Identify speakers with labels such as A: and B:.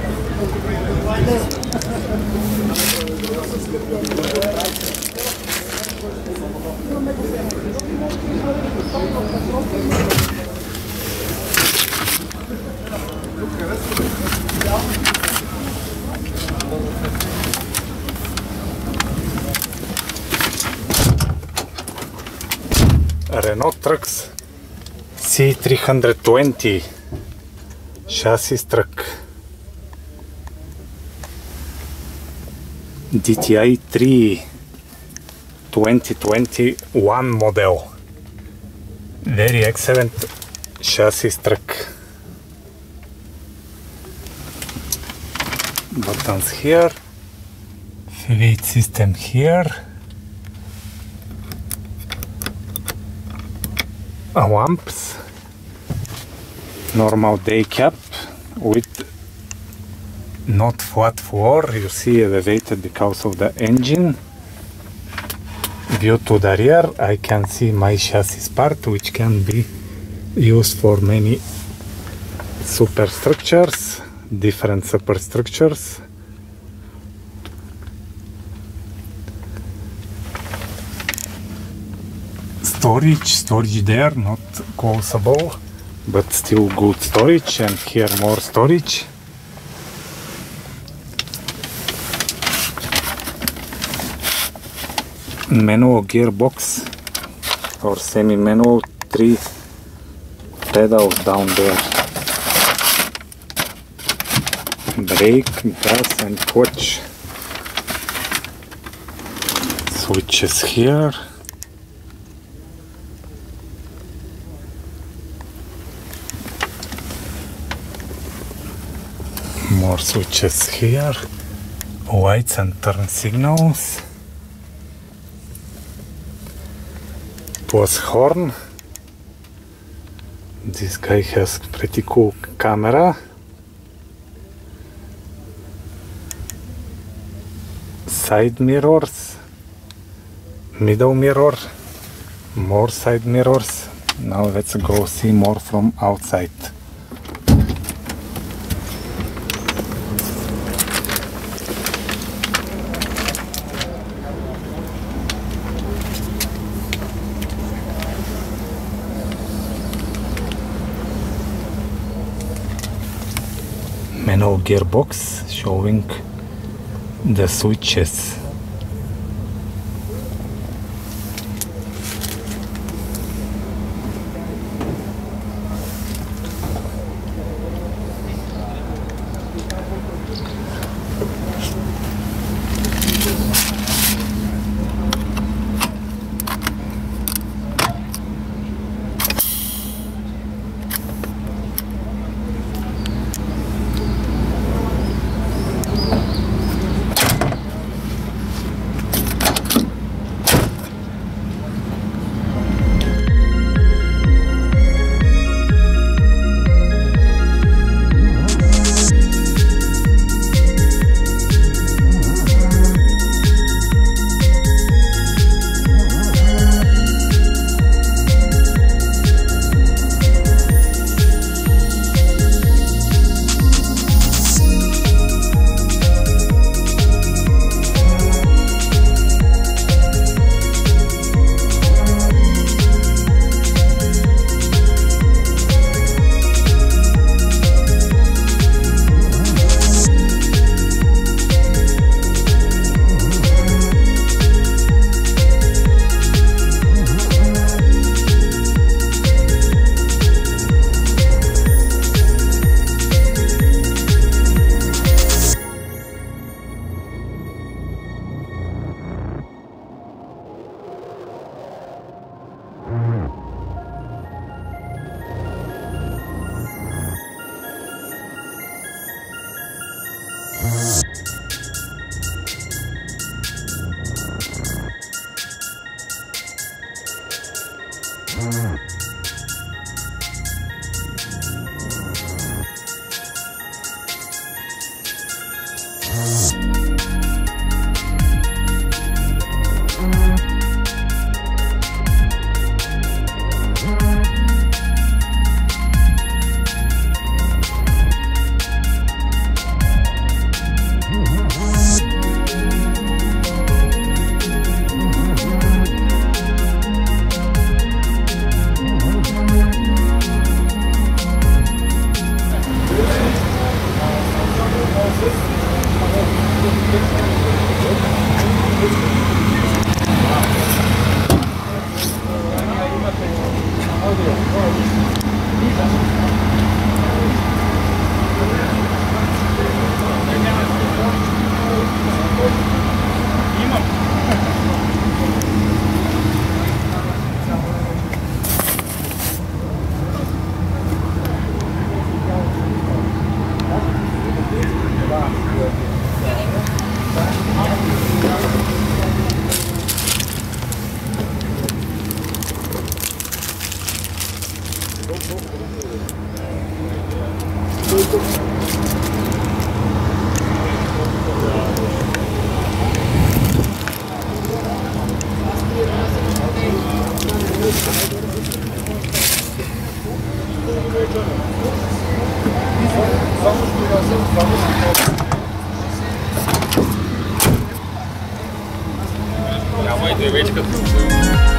A: Renault Trucks C 320 chassis truck, DTI 3 2021 model. Very excellent chassis truck. Buttons here, weight system here, lamps, normal day cap with not flat floor, you see elevated because of the engine. View to the rear, I can see my chassis part, which can be used for many superstructures, different superstructures. Storage there, not closable, but still good storage, and here more storage. Manual gearbox or semi-manual, 3 pedals down there. Brake, gas and clutch. Switches here. More switches here. Lights and turn signals. Plus horn. This guy has pretty cool camera. Side mirrors, middle mirror, more side mirrors. Now let's go see more from outside. Manual gearbox showing the switches.
B: Ia mai de veci că